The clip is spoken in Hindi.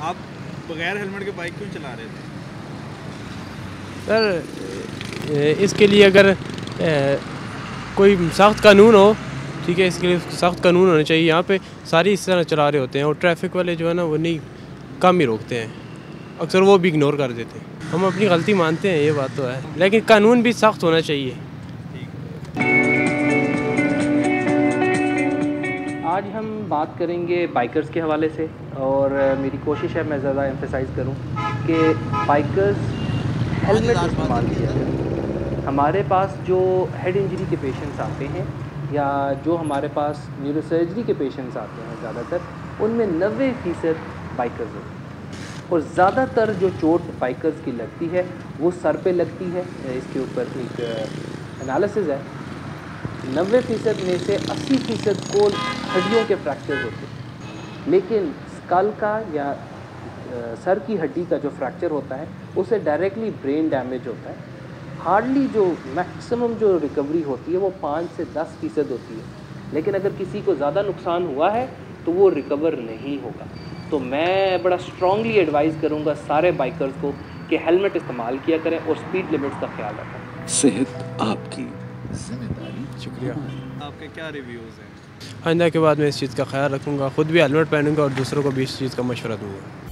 आप बगैर हेलमेट के बाइक क्यों चला रहे थे? सर इसके लिए अगर कोई सख्त कानून हो, ठीक है, इसके लिए सख्त कानून होने चाहिए। यहाँ पे सारी इस तरह चला रहे होते हैं और ट्रैफिक वाले जो है ना वो नहीं कम ही रोकते हैं, अक्सर वो भी इग्नोर कर देते हैं। हम अपनी गलती मानते हैं, ये बात तो है, लेकिन कानून भी सख्त होना चाहिए। आज हम बात करेंगे बाइकर्स के हवाले से, और मेरी कोशिश है मैं ज़्यादा एम्फेसाइज़ करूं कि बाइकर्स हेलमेट इस्तेमाल किया करें। हमारे पास जो हेड इंजरी के पेशेंट्स आते हैं या जो हमारे पास न्यूरोसर्जरी के पेशेंट्स आते हैं, ज़्यादातर उनमें 90% बाइकर्स होते हैं। और ज़्यादातर जो चोट बाइकर्स की लगती है वो सर पे लगती है। इसके ऊपर एक एनालिसिस है, 90% में से 80% को हड्डियों के फ्रैक्चर होते हैं, लेकिन स्कल का या सर की हड्डी का जो फ्रैक्चर होता है उसे डायरेक्टली ब्रेन डैमेज होता है। हार्डली जो मैक्सिमम जो रिकवरी होती है वो 5 से 10% होती है, लेकिन अगर किसी को ज़्यादा नुकसान हुआ है तो वो रिकवर नहीं होगा। तो मैं बड़ा स्ट्रांगली एडवाइज़ करूँगा सारे बाइकर्स को कि हेलमेट इस्तेमाल किया करें और स्पीड लिमिट्स का ख्याल रखें। सेहत आपकी जिम्मेदारी। शुक्रिया। आपके क्या रिव्यूज़ हैं? आइंदा के बाद मैं इस चीज़ का ख्याल रखूँगा, ख़ुद भी हेलमेट पहनूँगा और दूसरों को भी इस चीज़ का मशवरा दूँगा।